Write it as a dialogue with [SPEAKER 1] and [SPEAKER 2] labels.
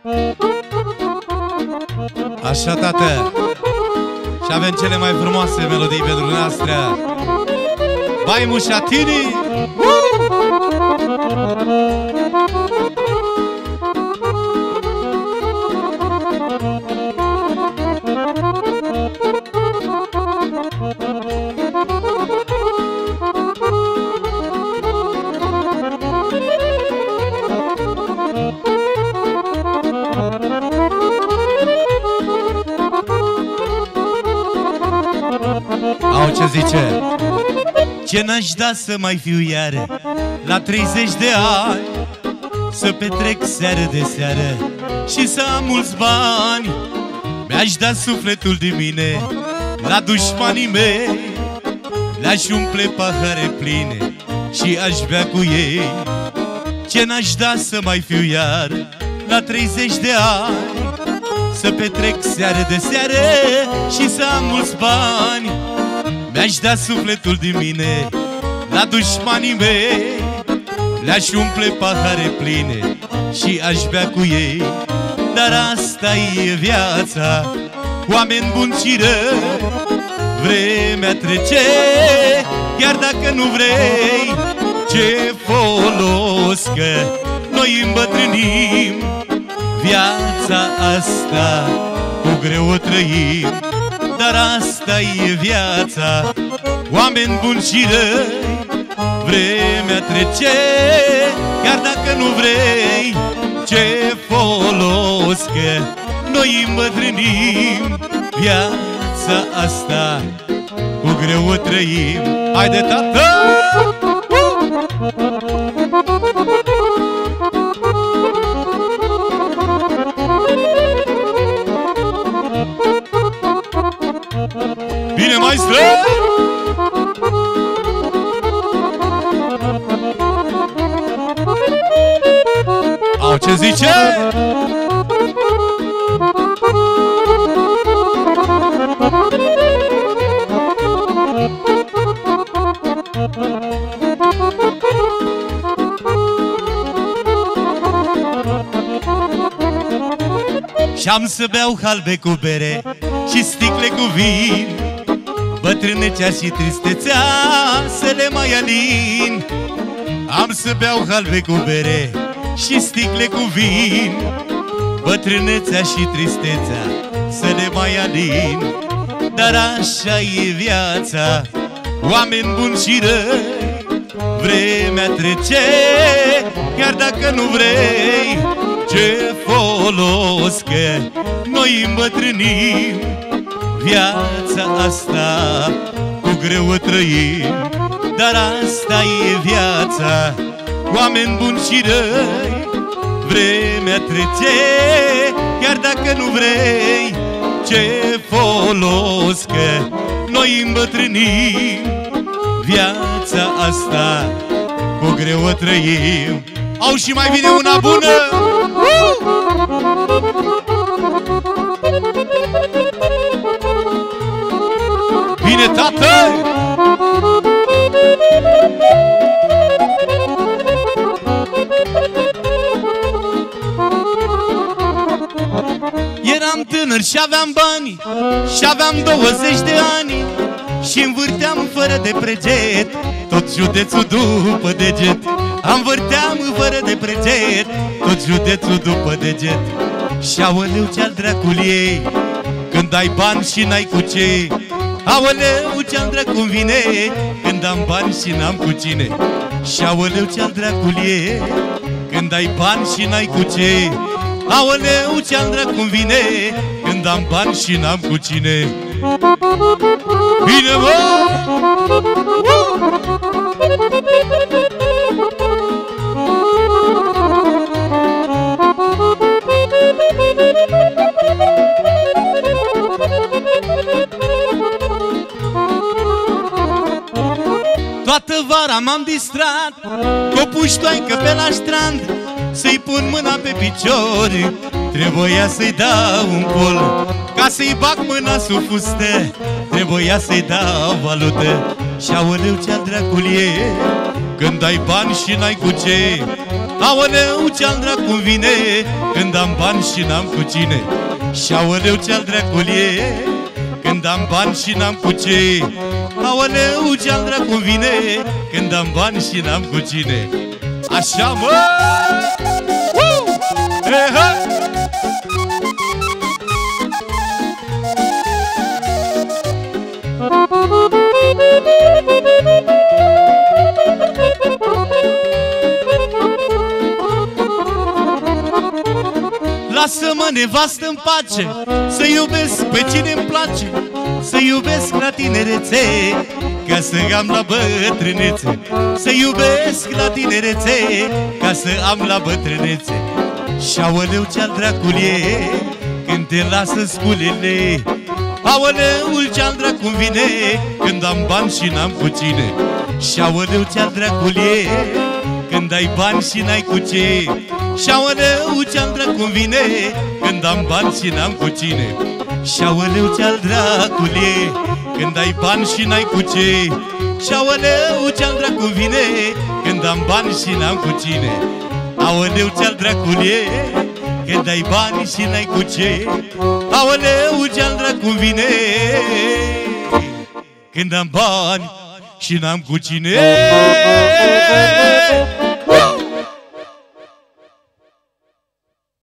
[SPEAKER 1] Așa, tată. Și avem cele mai frumoase melodii pentru noastră. Vai mușatini! Au ce zice? Ce n-aș da să mai fiu iară la 30 de ani, să petrec seară de seară și să am mulți bani. Mi-aș da sufletul din mine la dușmanii mei, le-aș umple pahare pline și aș bea cu ei. Ce n-aș da să mai fiu iar la 30 de ani, să petrec seară de seară și să am mulți bani. Mi-aș da sufletul din mine la dușmanii mei, le-aș umple pahare pline și aș bea cu ei. Dar asta e viața, oameni buni și răi, vremea trece, chiar dacă nu vrei. Ce folos că noi îmbătrânim, viața asta cu greu o trăim. Dar asta e viața, oameni buni și răi, vremea trece, chiar dacă nu vrei. Ce folos că noi îmbătrânim, viața asta cu greu o trăim. Haide, tată! Bine, maestru! Au ce zice? Și-am să beau halbe cu bere și sticle cu vin, bătrânecea și tristețea să le mai alin. Am să beau halbe cu bere și sticle cu vin, bătrânețea și tristețea să le mai alin. Dar așa e viața, oameni buni și răi, vremea trece, chiar dacă nu vrei. Ce folos că noi îmbătrânim, viața asta cu greu o trăim. Dar asta e viața, oameni buni și răi, vremea trece, chiar dacă nu vrei. Ce folos că noi îmbătrânim, viața asta cu greu o trăim. Au și mai vine una bună! Bine, tată! Eram tânăr și aveam bani, și aveam 20 de ani, și învârteam fără de preget tot județul după deget. Învârteam fără de preget tot județul după deget. Și aoleu, ce-al dracul ei când ai bani și n-ai cu ce. Aoleu, ce-al dracul vine când am bani și n-am cu cine. Și aoleu, ce-al dracul ei când ai bani și n-ai cu ce. Aoleu, ce-al dracul vine când am bani și n-am cu cine. Bine, mă! Toată vara m-am distrat cu o puștoaică pe la strand, să-i pun mâna pe picior, trebuia să-i dau un pol. Ca să-i bag mâna sub fustă, trebuia să-i dau valută. Și aoleu, ce-al dracul e când ai bani și n-ai cu ce. Aoleu, ce-al dracu vine când am bani și n-am cu cine. Și aoleu, ce-al dracul e când am bani și n-am cu ce. Aoleu, ce-al dracu vine când am bani și n-am cu cine. Așa, mă! Lasă-mă, nevastă, în pace, să iubesc pe cine-mi place, să iubesc la tinerețe, ca să am la bătrânețe. Să iubesc la tinerețe, ca să am la bătrânețe. Și aoleu, ce-al dracul e când te lasă sculele. Aoleu, ce-al dracu vine când am bani și n-am cu cine. Și aoleu, ce-al dracul e când ai bani și n-ai cu ce. Și aoleu, ce-al dracu vine când am bani și n-am cu cine. Și aoleu, ce-al dracul e când ai bani și n-ai cu ce. Și aoleu, ce-al dracu vine când am bani și n-am cu cine. Aoleu, ce-al dracul e când ai bani și n-ai cu ce. Aoleu, ce-al dracu vine când am bani și n-am cu cine.